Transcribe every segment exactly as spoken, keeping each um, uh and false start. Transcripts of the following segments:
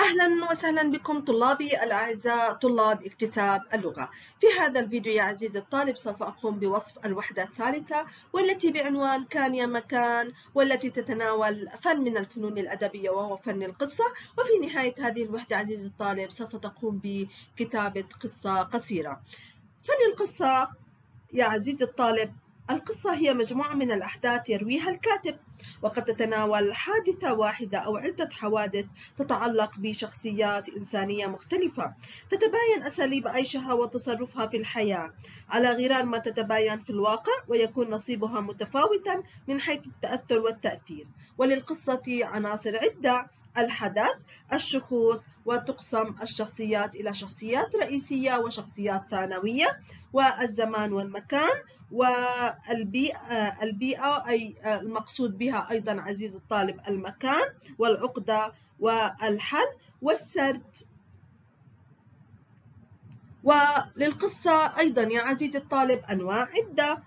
أهلا وسهلا بكم طلابي الأعزاء طلاب اكتساب اللغة. في هذا الفيديو يا عزيزي الطالب سوف أقوم بوصف الوحدة الثالثة والتي بعنوان كان يا مكان، والتي تتناول فن من الفنون الأدبية وهو فن القصة. وفي نهاية هذه الوحدة عزيزي الطالب سوف تقوم بكتابة قصة قصيرة. فن القصة يا عزيزي الطالب، القصة هي مجموعة من الأحداث يرويها الكاتب، وقد تتناول حادثة واحدة أو عدة حوادث تتعلق بشخصيات إنسانية مختلفة، تتباين أساليب عيشها وتصرفها في الحياة على غرار ما تتباين في الواقع، ويكون نصيبها متفاوتا من حيث التأثر والتأثير. وللقصة عناصر عدة: الحدث، الشخوص، وتقسم الشخصيات إلى شخصيات رئيسية وشخصيات ثانوية، والزمان والمكان، والبيئة البيئة أي المقصود بها أيضا عزيز الطالب المكان، والعقدة، والحل، والسرد. وللقصة أيضا يا عزيز الطالب أنواع عدة: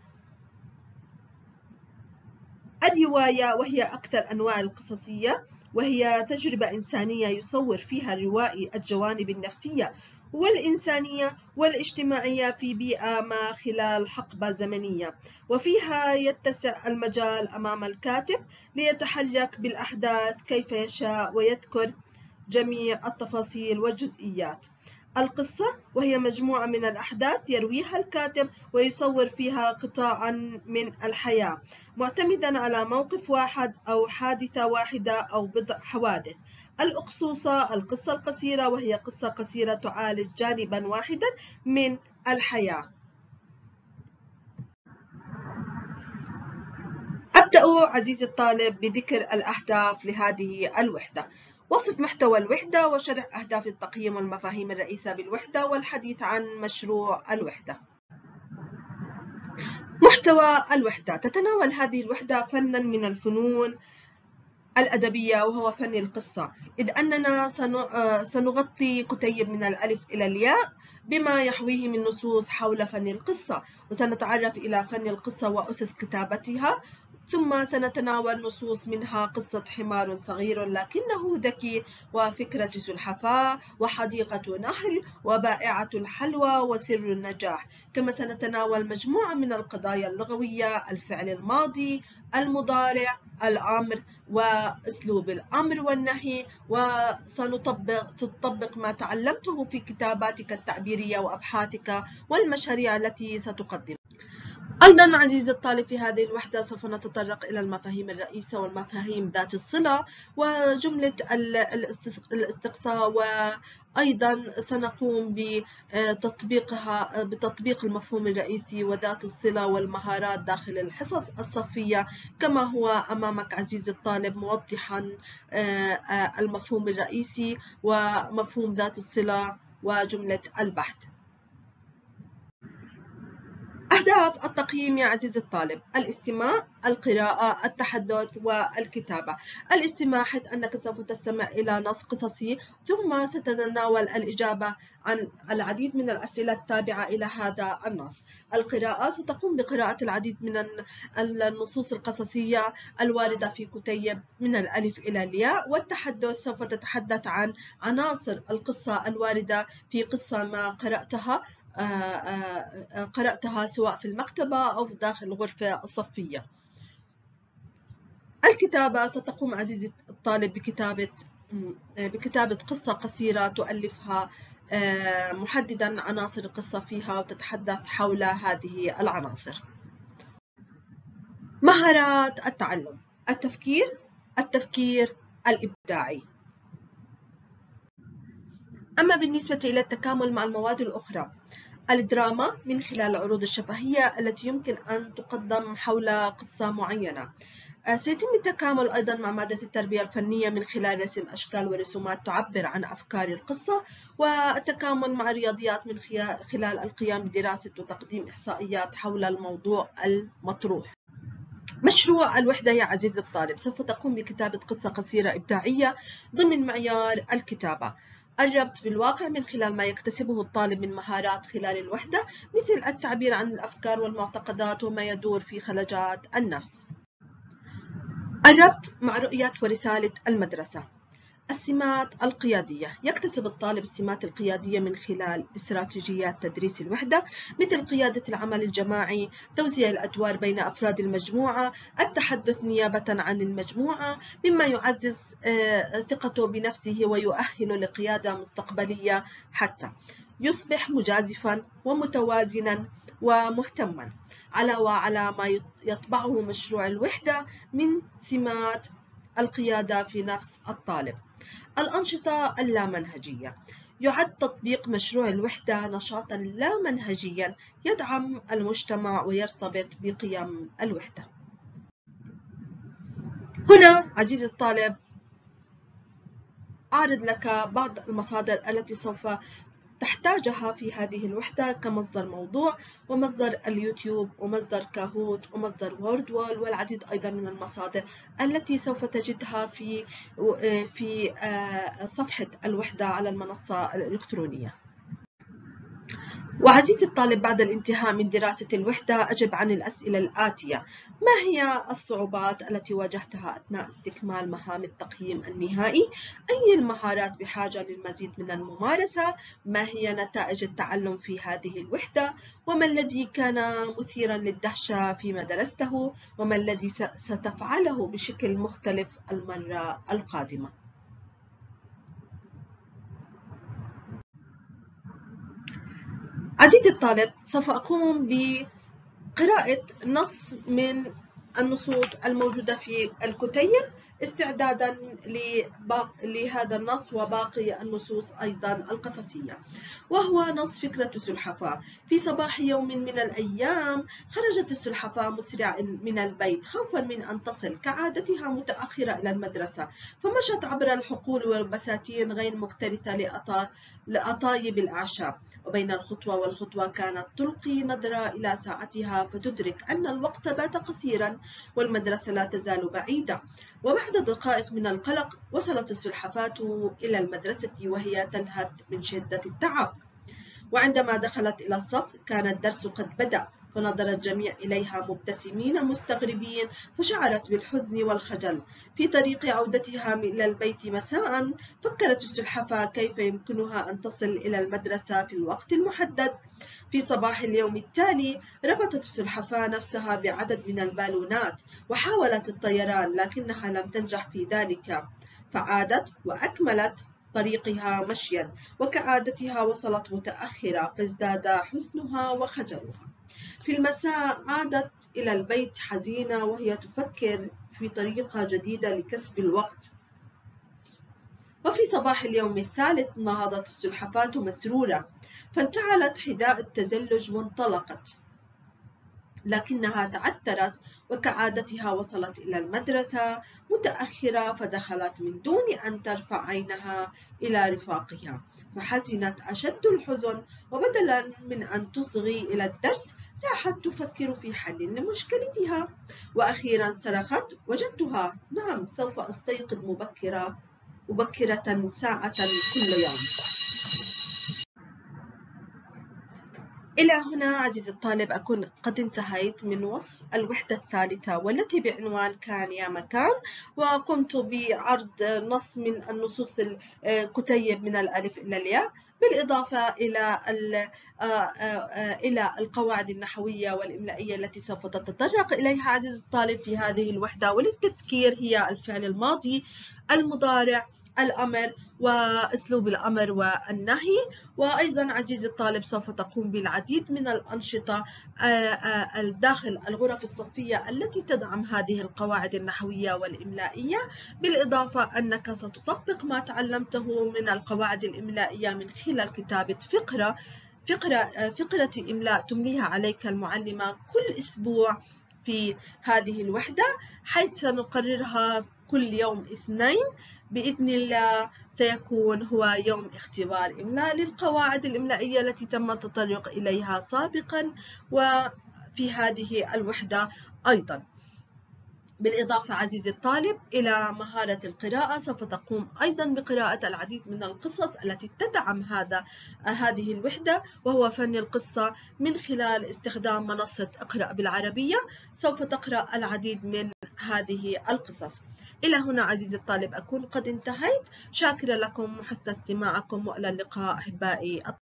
الرواية وهي أكثر أنواع القصصية، وهي تجربة إنسانية يصور فيها الروائي الجوانب النفسية والإنسانية والاجتماعية في بيئة ما خلال حقبة زمنية، وفيها يتسع المجال أمام الكاتب ليتحرك بالأحداث كيف يشاء ويذكر جميع التفاصيل والجزئيات. القصة وهي مجموعة من الأحداث يرويها الكاتب ويصور فيها قطاعا من الحياة معتمدا على موقف واحد أو حادثة واحدة أو بضع حوادث. الأقصوصة القصة القصيرة، وهي قصة قصيرة تعالج جانبا واحدا من الحياة. أبدأ عزيزي الطالب بذكر الأهداف لهذه الوحدة. وصف محتوى الوحدة وشرح أهداف التقييم والمفاهيم الرئيسة بالوحدة والحديث عن مشروع الوحدة. محتوى الوحدة: تتناول هذه الوحدة فنا من الفنون الأدبية وهو فن القصة، إذ أننا سنغطي كتيب من الألف إلى الياء بما يحويه من نصوص حول فن القصة، وسنتعرف إلى فن القصة وأسس كتابتها، ثم سنتناول نصوص منها قصة حمار صغير لكنه ذكي، وفكرة سلحفاة، وحديقة نهر، وبائعة الحلوى، وسر النجاح. كما سنتناول مجموعة من القضايا اللغوية: الفعل الماضي، المضارع، الأمر، وأسلوب الأمر والنهي. وسنطبق تطبق ما تعلمته في كتاباتك التعبيرية وأبحاثك والمشاريع التي ستقدم. أيضا عزيزي الطالب في هذه الوحدة سوف نتطرق إلى المفاهيم الرئيسة والمفاهيم ذات الصلة وجملة الاستقصاء، وأيضا سنقوم بتطبيقها بتطبيق المفهوم الرئيسي وذات الصلة والمهارات داخل الحصص الصفية، كما هو أمامك عزيزي الطالب موضحا المفهوم الرئيسي ومفهوم ذات الصلة وجملة البحث. أهداف التقييم يا عزيزي الطالب: الاستماع، القراءة، التحدث، والكتابة. الاستماع حيث أنك سوف تستمع إلى نص قصصي ثم ستتناول الإجابة عن العديد من الأسئلة التابعة إلى هذا النص. القراءة: ستقوم بقراءة العديد من النصوص القصصية الواردة في كتيب من الألف إلى الياء. والتحدث: سوف تتحدث عن عناصر القصة الواردة في قصة ما قرأتها قرأتها سواء في المكتبة أو داخل الغرفة الصفية. الكتابة: ستقوم عزيزي الطالب بكتابة بكتابة قصة قصيرة تؤلفها محددا عناصر القصة فيها وتتحدث حول هذه العناصر. مهارات التعلم: التفكير، التفكير الإبداعي. أما بالنسبة إلى التكامل مع المواد الأخرى: الدراما من خلال العروض الشفهية التي يمكن أن تقدم حول قصة معينة. سيتم التكامل أيضا مع مادة التربية الفنية من خلال رسم أشكال ورسومات تعبر عن أفكار القصة، والتكامل مع الرياضيات من خلال القيام بدراسة وتقديم إحصائيات حول الموضوع المطروح. مشروع الوحدة يا عزيزي الطالب: سوف تقوم بكتابة قصة قصيرة إبداعية ضمن معيار الكتابة. الربط بالواقع من خلال ما يكتسبه الطالب من مهارات خلال الوحدة، مثل التعبير عن الأفكار والمعتقدات وما يدور في خلجات النفس. الربط مع رؤية ورسالة المدرسة: السمات القيادية. يكتسب الطالب السمات القيادية من خلال استراتيجيات تدريس الوحدة، مثل قيادة العمل الجماعي، توزيع الأدوار بين أفراد المجموعة، التحدث نيابة عن المجموعة، مما يعزز ثقته بنفسه ويؤهله لقيادة مستقبلية حتى يصبح مجازفا ومتوازنا ومهتما. علاوة على ما يطبعه مشروع الوحدة من سمات القيادة في نفس الطالب. الأنشطة اللامنهجية. يعد تطبيق مشروع الوحدة نشاطا لا منهجيا يدعم المجتمع ويرتبط بقيم الوحدة. هنا عزيزي الطالب أعرض لك بعض المصادر التي سوف تحتاجها في هذه الوحدة كمصدر موضوع، ومصدر اليوتيوب، ومصدر كاهوت، ومصدر وورد وول، والعديد أيضا من المصادر التي سوف تجدها في في صفحة الوحدة على المنصة الإلكترونية. وعزيزي الطالب، بعد الانتهاء من دراسة الوحدة أجب عن الأسئلة الآتية: ما هي الصعوبات التي واجهتها أثناء استكمال مهام التقييم النهائي؟ أي المهارات بحاجة للمزيد من الممارسة؟ ما هي نتائج التعلم في هذه الوحدة؟ وما الذي كان مثيرا للدهشة فيما درسته؟ وما الذي ستفعله بشكل مختلف المرة القادمة؟ عزيزي الطالب، سوف أقوم بقراءة نص من النصوص الموجودة في الكتيب استعدادا لهذا النص وباقي النصوص أيضا القصصية، وهو نص فكرة السلحفاة. في صباح يوم من الأيام خرجت السلحفاة مسرعة من البيت خوفا من أن تصل كعادتها متأخرة إلى المدرسة، فمشت عبر الحقول والبساتين غير مكترثة لأطايب الأعشاب، وبين الخطوة والخطوة كانت تلقي نظرة إلى ساعتها فتدرك أن الوقت بات قصيرا والمدرسة لا تزال بعيدة. وبعد دقائق من القلق وصلت السلحفاة إلى المدرسة وهي تلهث من شدة التعب، وعندما دخلت إلى الصف كان الدرس قد بدأ، فنظر الجميع إليها مبتسمين مستغربين، فشعرت بالحزن والخجل. في طريق عودتها إلى البيت مساء فكرت السلحفاة كيف يمكنها أن تصل إلى المدرسة في الوقت المحدد. في صباح اليوم التالي ربطت السلحفاة نفسها بعدد من البالونات وحاولت الطيران، لكنها لم تنجح في ذلك، فعادت وأكملت طريقها مشيا، وكعادتها وصلت متأخرة فازداد حزنها وخجلها. في المساء عادت إلى البيت حزينة وهي تفكر في طريقة جديدة لكسب الوقت. وفي صباح اليوم الثالث نهضت السلحفاة مسرورة، فانتعلت حذاء التزلج وانطلقت، لكنها تعثرت وكعادتها وصلت إلى المدرسة متأخرة، فدخلت من دون أن ترفع عينها إلى رفاقها، فحزنت أشد الحزن، وبدلا من أن تصغي إلى الدرس راحت تفكر في حل لمشكلتها. وأخيرا صرخت: وجدتها! نعم، سوف أستيقظ مبكرة مبكرة ساعة كل يوم. إلى هنا عزيزي الطالب أكون قد انتهيت من وصف الوحدة الثالثة والتي بعنوان كان يا مكان، وقمت بعرض نص من النصوص الكتيب من الألف إلى الياء، بالإضافة إلى إلى القواعد النحوية والإملائية التي سوف تتطرق إليها عزيزي الطالب في هذه الوحدة. وللتذكير هي الفعل الماضي، المضارع، الأمر وأسلوب الأمر والنهي. وأيضا عزيزي الطالب سوف تقوم بالعديد من الأنشطة داخل الغرف الصفية التي تدعم هذه القواعد النحوية والإملائية، بالإضافة أنك ستطبق ما تعلمته من القواعد الإملائية من خلال كتابة فقرة فقرة فقرة إملاء تمليها عليك المعلمة كل أسبوع في هذه الوحدة، حيث سنقررها كل يوم اثنين بإذن الله. سيكون هو يوم اختبار إملاء للقواعد الإملائية التي تم التطرق إليها سابقا وفي هذه الوحدة أيضا. بالإضافة عزيزي الطالب إلى مهارة القراءة، سوف تقوم أيضا بقراءة العديد من القصص التي تدعم هذا هذه الوحدة، وهو فن القصة من خلال استخدام منصة اقرأ بالعربية. سوف تقرأ العديد من هذه القصص. إلى هنا عزيزي الطالب أكون قد انتهيت. شاكرة لكم حسن استماعكم، وإلى اللقاء أحبائي.